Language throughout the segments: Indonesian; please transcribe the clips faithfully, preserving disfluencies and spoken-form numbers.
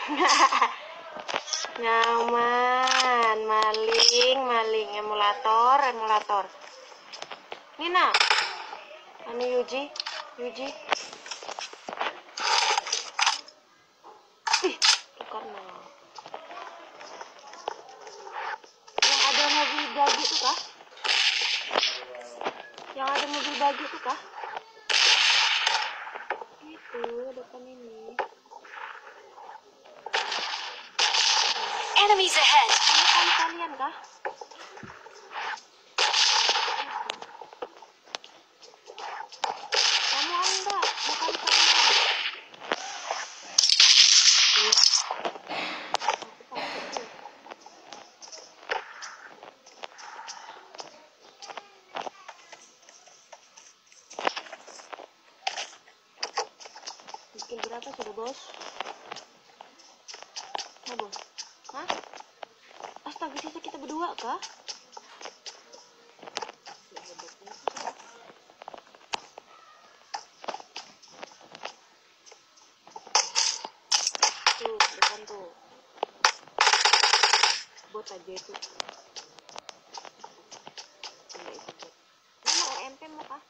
Nyaman, maling, maling, emulator, emulator. Nina, anu Yuji, Yuji. Ih, karena yang ada mobil bagi itu kah? Yang ada mobil bagi itu kah? Itu depan ini. Enemies ahead. Kamu kali kalian kah? Kamu anda mau kali kalian? Bikin berapa sudah bos? Nah bos? Hah? Astaga, sisa kita berdua kah? Tuh, depan tuh. Bot aja itu. Enggak itu bot. Ini mau O M P mau kah?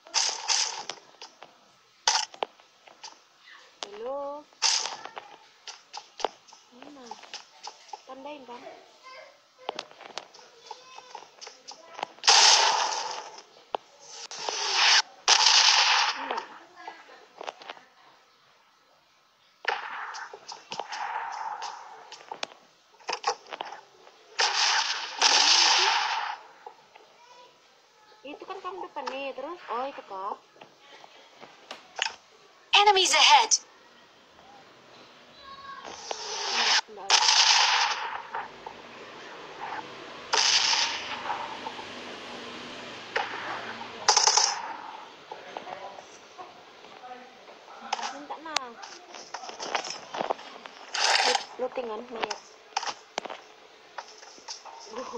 Halo? Mana? Tandain kan? Itu kan kamu depan nih, terus oh itu kah? Enemies ahead. Enggak, enggak. Minta nah. Looting kan mayat. Uh.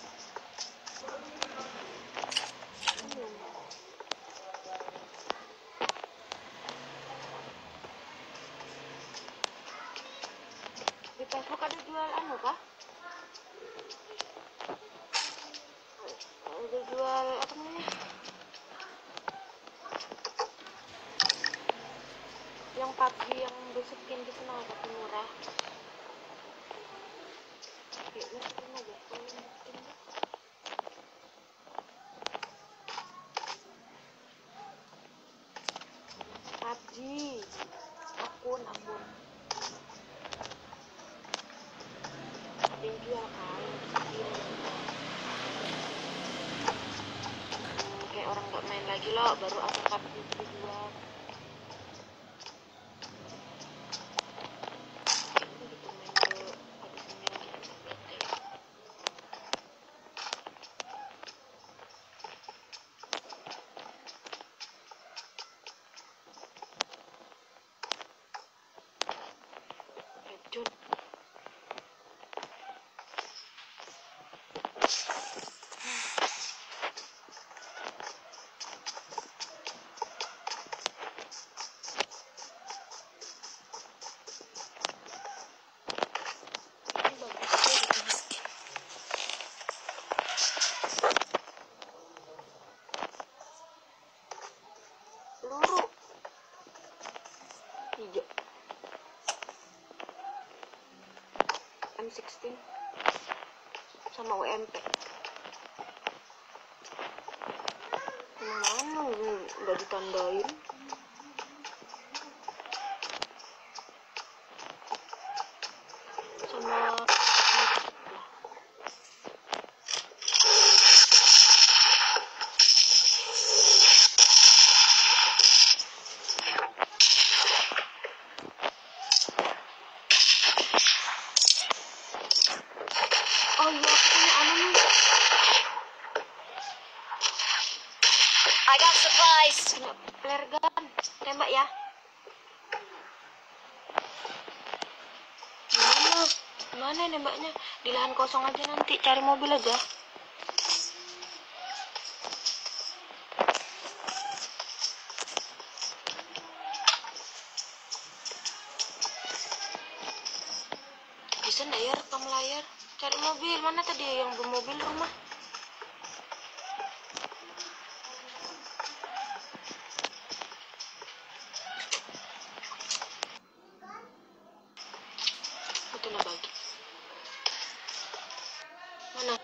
Di Facebook ada jual anu kah? Ada jual apa namanya? Yang P U B G yang berskin di sana tapi murah. Oke, masukin aja. Kalau masukin deh. P U B G. Akun, akun. Ada yang jual kan? Hmm, kayak orang nggak main lagi loh, baru akun P U B G itu dijual. John. Peluru hijau M sixteen sama U M P. Mana nggak ditandain? Sama oh iya, aku punya anu nih. I got supplies. Punya flare gun. Tembak ya. Mana? Mana nembaknya? Di lahan kosong aja nanti. Cari mobil aja. bisa nggak ya rekam layar? Cari mobil, mana tadi yang bermobil rumah? Itu nak bagi. Mana?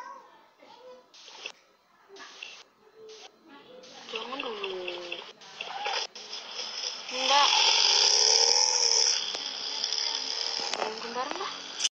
Jangan dulu. Enggak. Bentar lah.